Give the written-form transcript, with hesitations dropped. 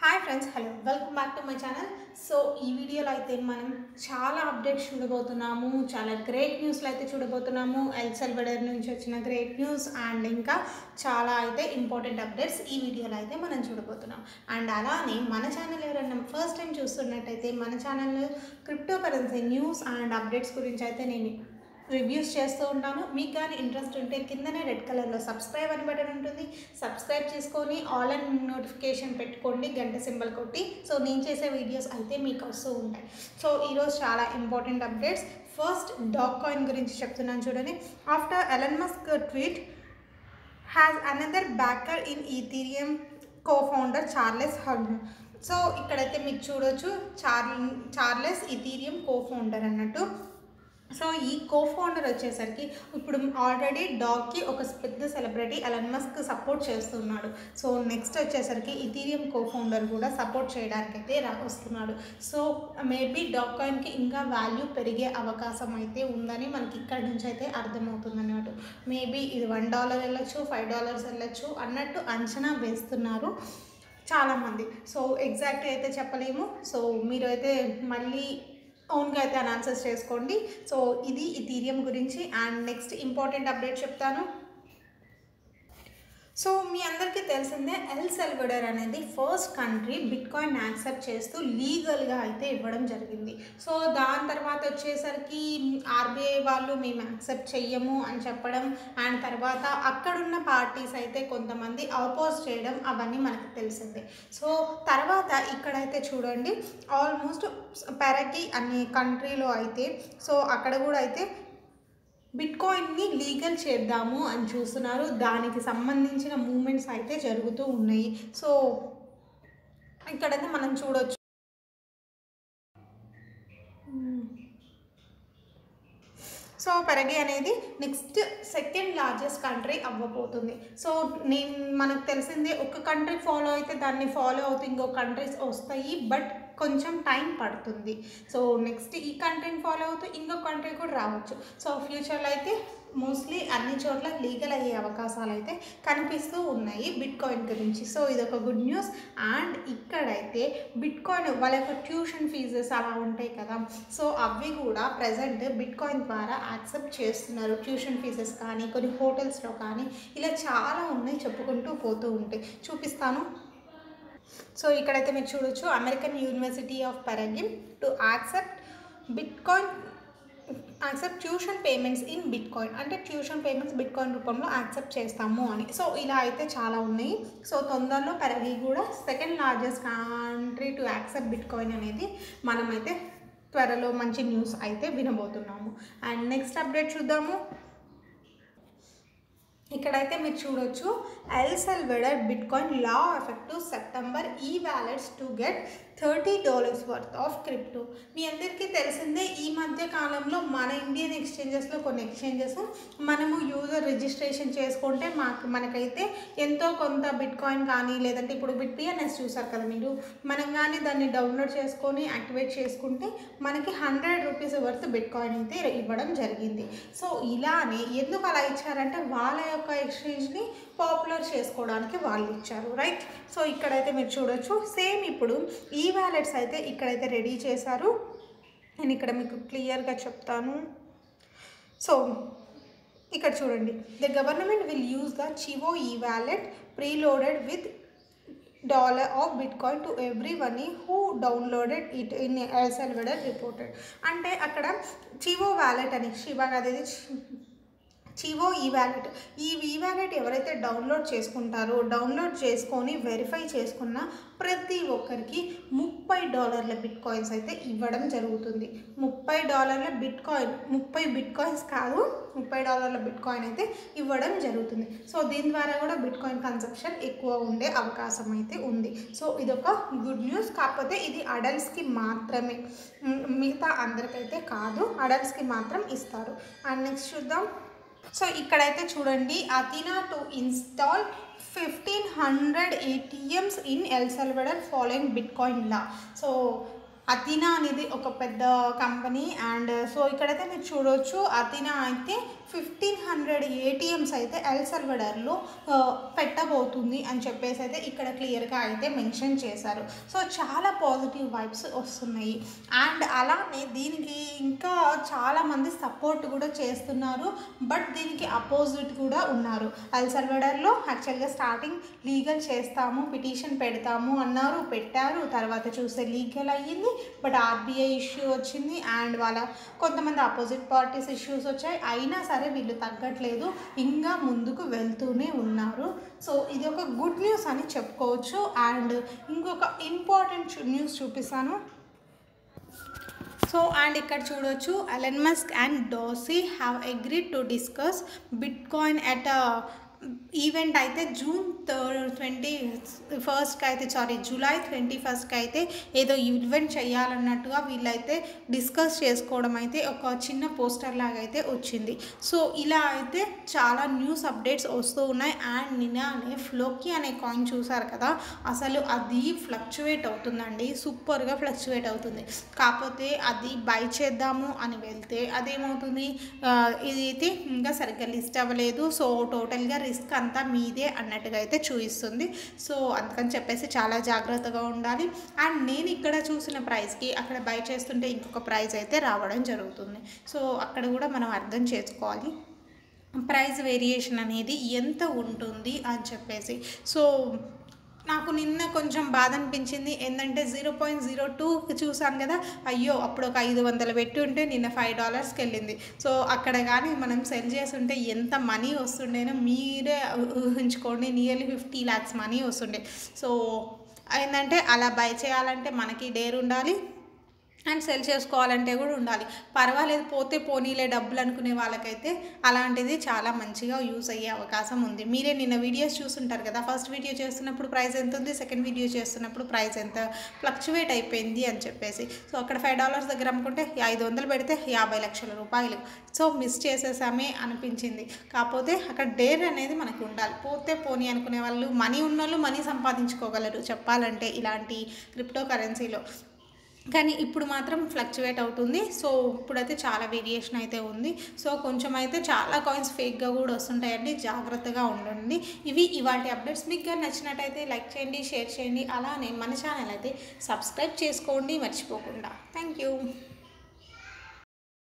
Hi friends, hello, welcome back to my channel. So ఈ వీడియోలో అయితే మనం చాలా అప్డేట్స్ చూడబోతున్నాము. చాలా గ్రేట్ న్యూస్లు అయితే చూడబోతున్నాము. ఎల్ సాల్వడార్ నుంచి వచ్చిన గ్రేట్ న్యూస్ అండ్ ఇంకా చాలా అయితే ఇంపార్టెంట్ అప్డేట్స్ ఈ వీడియోలో అయితే మనం చూడబోతున్నాం. అండ్ అలానే మన ఛానల్ ఎవరైనా ఫస్ట్ టైం చూస్తున్నట్టయితే మన channel crypto currency news and updates గురించి అయితే నేను రివ్యూస్ చేస్తూ ఉంటాను. మీకు కానీ ఇంట్రెస్ట్ ఉంటే కిందనే రెడ్ కలర్లో సబ్స్క్రైబ్ అని బటన్ ఉంటుంది. సబ్స్క్రైబ్ చేసుకొని ఆల్ అండ్ నోటిఫికేషన్ పెట్టుకోండి, గంట సింబల్ కొట్టి. సో నేను చేసే వీడియోస్ అయితే మీకు వస్తూ ఉంటాయి. సో ఈరోజు చాలా important updates. First dog coin గురించి చెప్తున్నాను చూడండి. After Elon Musk tweet has another backer in Ethereum co-founder Charles Hug. So ఇక్కడైతే మీకు చూడొచ్చు, చార్లెస్ ఈథీరియం కో-ఫౌండర్ అన్నట్టు. సో ఈ కో-ఫౌండర్ వచ్చేసరికి ఇప్పుడు ఆల్రెడీ డాగ్కి ఒక పెద్ద సెలబ్రిటీ ఎలన్ మస్క్ సపోర్ట్ చేస్తున్నాడు. సో నెక్స్ట్ వచ్చేసరికి ఈథీరియం కో-ఫౌండర్ కూడా సపోర్ట్ చేయడానికి అయితే వస్తున్నాడు. సో మేబీ డాగ్ కాయిన్కి ఇంకా వాల్యూ పెరిగే అవకాశం అయితే ఉందని మనకి ఇక్కడ నుంచి అయితే అర్థమవుతుంది అన్నట్టు. మేబీ ఇది $1 వెళ్ళొచ్చు, $5 వెళ్ళొచ్చు అన్నట్టు అంచనా వేస్తున్నారు చాలామంది. సో ఎగ్జాక్ట్ అయితే చెప్పలేము. సో మీరు అయితే మళ్ళీ ఓన్గా అయితే అనాలిసిస్ చేసుకోండి. సో ఇది ఈథీరియం గురించి. అండ్ నెక్స్ట్ ఇంపార్టెంట్ అప్డేట్ చెప్తాను. సో మీ అందరికీ తెలిసిందే, ఎల్ సాల్వడార్ అనేది ఫస్ట్ కంట్రీ బిట్కాయిన్ యాక్సెప్ట్ చేస్తూ లీగల్గా అయితే ఇవ్వడం జరిగింది. సో దాని తర్వాత వచ్చేసరికి ఆర్బీఐ వాళ్ళు మేము యాక్సెప్ట్ చెయ్యము అని చెప్పడం, అండ్ తర్వాత అక్కడున్న పార్టీస్ అయితే కొంతమంది అపోజ్ చేయడం, అవన్నీ మనకు తెలిసిందే. సో తర్వాత ఇక్కడైతే చూడండి, ఆల్మోస్ట్ పెరగి అనే కంట్రీలో అయితే సో అక్కడ కూడా అయితే బిట్కాయిన్ని లీగల్ చేద్దాము అని చూస్తున్నారు. దానికి సంబంధించిన మూమెంట్స్ అయితే జరుగుతూ ఉన్నాయి. సో ఇక్కడైతే మనం చూడొచ్చు. సో పెరగి అనేది నెక్స్ట్ సెకండ్ లార్జెస్ట్ కంట్రీ అవ్వబోతుంది. సో మనకు తెలిసిందే, ఒక కంట్రీ ఫాలో అయితే దాన్ని ఫాలో అవుతూ ఇంకో కంట్రీస్ వస్తాయి, బట్ కొంచెం టైం పడుతుంది. సో నెక్స్ట్ ఈ కంట్రీని ఫాలో అవుతూ ఇంకో కంట్రీ కూడా రావచ్చు. సో ఫ్యూచర్లో అయితే మోస్ట్లీ అన్ని చోట్ల లీగల్ అయ్యే అవకాశాలు అయితే కనిపిస్తూ ఉన్నాయి బిట్కాయిన్ గురించి. సో ఇది ఒక గుడ్ న్యూస్. అండ్ ఇక్కడైతే బిట్కాయిన్ వాళ్ళ యొక్క ట్యూషన్ ఫీజెస్ అలా ఉంటాయి కదా, సో అవి కూడా ప్రజెంట్ బిట్కాయిన్ ద్వారా యాక్సెప్ట్ చేస్తున్నారు. ట్యూషన్ ఫీజెస్ కానీ కొన్ని హోటల్స్లో కానీ ఇలా చాలా ఉన్నాయి, చెప్పుకుంటూ పోతూ ఉంటాయి. చూపిస్తాను. సో ఇక్కడైతే మీరు చూడొచ్చు, American University of Paraguay to accept tuition payments in bitcoin. అంటే ట్యూషన్ పేమెంట్స్ బిట్కాయిన్ రూపంలో యాక్సెప్ట్ చేస్తాము అని. సో ఇలా అయితే చాలా ఉన్నాయి. సో తొందరలో పెరగి కూడా second largest country to accept bitcoin అనేది మనమైతే త్వరలో మంచి న్యూస్ అయితే వినబోతున్నాము. అండ్ నెక్స్ట్ అప్డేట్ చూద్దాము. ఇక్కడైతే మీరు చూడొచ్చు, El Salvador bitcoin law effective September e wallets to get $30 worth of crypto. మీ అందరికీ తెలిసిందే, ఈ మధ్య కాలంలో మన ఇండియన్ ఎక్స్చేంజెస్లో కొన్ని ఎక్స్చేంజెస్ మనము యూజర్ రిజిస్ట్రేషన్ చేసుకుంటే మనకైతే ఎంతో కొంత బిట్కాయిన్ కానీ, లేదంటే ఇప్పుడు బిట్పిఎన్ఎస్ చూసారు కదా మీరు, మనం కానీ దాన్ని డౌన్లోడ్ చేసుకొని యాక్టివేట్ చేసుకుంటే మనకి ₹100 వర్త్ బిట్కాయిన్ అయితే ఇవ్వడం జరిగింది. సో ఇలానే ఎందుకు అలా ఇచ్చారంటే వాళ్ళ యొక్క ఎక్స్చేంజ్ని పాపులర్ చేసుకోవడానికి వాళ్ళు ఇచ్చారు, రైట్. సో ఇక్కడైతే మీరు చూడొచ్చు, సేమ్ ఇప్పుడు ఈ వ్యాలెట్స్ అయితే ఇక్కడైతే రెడీ చేశారు. నేను ఇక్కడ మీకు క్లియర్గా చెప్తాను. సో ఇక్కడ చూడండి, the government will use the Chivo e wallet preloaded with $1 of bitcoin to everyone who downloaded it in El Salvador reported. అంటే అక్కడ చివో వ్యాలెట్ అని చివో ఈ వ్యాలెట్, ఈ వ్యాలెట్ ఎవరైతే డౌన్లోడ్ చేసుకుంటారో, డౌన్లోడ్ చేసుకొని వెరిఫై చేసుకున్న ప్రతి ఒక్కరికి $30 బిట్కాయిన్స్ అయితే ఇవ్వడం జరుగుతుంది. $30 బిట్కాయిన్, 30 బిట్కాయిన్స్ కాదు, $30 బిట్కాయిన్ అయితే ఇవ్వడం జరుగుతుంది. సో దీని ద్వారా కూడా బిట్కాయిన్ కన్సంప్షన్ ఎక్కువ ఉండే అవకాశం అయితే ఉంది. సో ఇదొక గుడ్ న్యూస్. కాకపోతే ఇది అడల్ట్స్కి మాత్రమే, మిగతా అందరికైతే కాదు, అడల్ట్స్కి మాత్రం ఇస్తారు. అండ్ నెక్స్ట్ చూద్దాం. సో ఇక్కడైతే చూడండి, Athena to install 1500 ATMs in El Salvador following bitcoin law. So Athena అనేది ఒక పెద్ద కంపెనీ. అండ్ సో ఇక్కడైతే మీరు చూడవచ్చు, అథీనా అయితే 1500 ఏటీఎంస్ అయితే ఎల్ సల్వడార్లో పెట్టబోతుంది అని చెప్పేసి అయితే ఇక్కడ క్లియర్గా అయితే మెన్షన్ చేశారు. సో చాలా పాజిటివ్ వైబ్స్ వస్తున్నాయి. అండ్ అలానే దీనికి ఇంకా చాలామంది సపోర్ట్ కూడా చేస్తున్నారు, బట్ దీనికి అపోజిట్ కూడా ఉన్నారు. ఎల్ సల్వడార్లో యాక్చువల్గా స్టార్టింగ్ లీగల్ చేస్తాము, పిటిషన్ పెడతాము అన్నారు, పెట్టారు. తర్వాత చూస్తే లీగల్ అయ్యింది, బట్ ఆర్బీఐ ఇష్యూ వచ్చింది అండ్ వాళ్ళ కొంతమంది అపోజిట్ పార్టీస్ ఇష్యూస్ వచ్చాయి. అయినా సరే వీళ్ళు తగ్గట్లేదు, ఇంకా ముందుకు వెళ్తూనే ఉన్నారు. సో ఇది ఒక గుడ్ న్యూస్ అని చెప్పుకోవచ్చు. అండ్ ఇంకొక ఇంపార్టెంట్ న్యూస్ చూపిస్తాను. సో అండ్ ఇక్కడ చూడొచ్చు, Elon Musk and Dorsey have agreed to discuss bitcoin at event అయితే జూన్ 21కి అయితే జూలై 21కి అయితే ఏదో ఈవెంట్ చేయాలన్నట్టుగా వీళ్ళైతే డిస్కస్ చేసుకోవడం అయితే ఒక చిన్న పోస్టర్ లాగా అయితే వచ్చింది. సో ఇలా అయితే చాలా న్యూస్ అప్డేట్స్ వస్తూ ఉన్నాయి. అండ్ నిన్ననే ఫ్లోకి అనే కాయిన్ చూసారు కదా, అసలు అది ఫ్లక్చువేట్ అవుతుందండి, సూపర్గా ఫ్లక్చువేట్ అవుతుంది. కాకపోతే అది బై చేద్దాము అని వెళ్తే అదేమవుతుంది, ఇది అయితే ఇంకా సరిగ్గా లిస్ట్ అవ్వలేదు, సో టోటల్గా రిస్క్ అంతా మీదే అన్నట్టుగా అయితే చూపిస్తుంది. సో అందుకని చెప్పేసి చాలా జాగ్రత్తగా ఉండాలి. అండ్ నేను ఇక్కడ చూసిన ప్రైస్కి అక్కడ బై చేస్తుంటే ఇంకొక ప్రైస్ అయితే రావడం జరుగుతుంది. సో అక్కడ కూడా మనం అర్థం చేసుకోవాలి ప్రైస్ వేరియేషన్ అనేది ఎంత ఉంటుంది అని చెప్పేసి. సో నాకు నిన్న కొంచెం బాధ అనిపించింది, ఏంటంటే 0.02 చూసాను కదా, అయ్యో అప్పుడు ఒక 500 పెట్టి ఉంటే నిన్న $5కి వెళ్ళింది. సో అక్కడ కానీ మనం సెల్ చేసి ఉంటే ఎంత మనీ వస్తుండేనో మీరే ఊహించుకోండి, నియర్లీ 50 lakhs మనీ వస్తుండే. సో ఏంటంటే అలా బై చేయాలంటే మనకి డేర్ ఉండాలి అండ్ సెల్ చేసుకోవాలంటే కూడా ఉండాలి. పర్వాలేదు పోతే పోనీలే డబ్బులు అనుకునే వాళ్ళకైతే అలాంటిది చాలా మంచిగా యూజ్ అయ్యే అవకాశం ఉంది. మీరే నిన్న వీడియోస్ చూస్తుంటారు కదా, ఫస్ట్ వీడియో చేస్తున్నప్పుడు ప్రైస్ ఎంత ఉంది, సెకండ్ వీడియో చేస్తున్నప్పుడు ప్రైస్ ఎంత ఫ్లక్చువేట్ అయిపోయింది అని చెప్పేసి. సో అక్కడ $5 దగ్గర అమ్ముకుంటే 500 పెడితే 50 లక్షల రూపాయలు. సో మిస్ చేసేసామే అనిపించింది. కాకపోతే అక్కడ డేర్ అనేది మనకు ఉండాలి. పోతే పోనీ అనుకునే వాళ్ళు, మనీ ఉన్నోళ్ళు మనీ సంపాదించుకోగలరు చెప్పాలంటే ఇలాంటి క్రిప్టో కరెన్సీలో. కానీ ఇప్పుడు మాత్రం ఫ్లక్చువేట్ అవుతుంది. సో ఇప్పుడైతే చాలా వేరియేషన్ అయితే ఉంది. సో కొంచెం అయితే చాలా కాయిన్స్ ఫేక్గా కూడా వస్తుంటాయండి, జాగ్రత్తగా ఉండండి. ఇవి ఇవాటి అప్డేట్స్. మీకు నచ్చినట్టయితే లైక్ చేయండి, షేర్ చేయండి, అలానే మన ఛానల్ అయితే సబ్స్క్రైబ్ చేసుకోండి మర్చిపోకుండా. Thank you.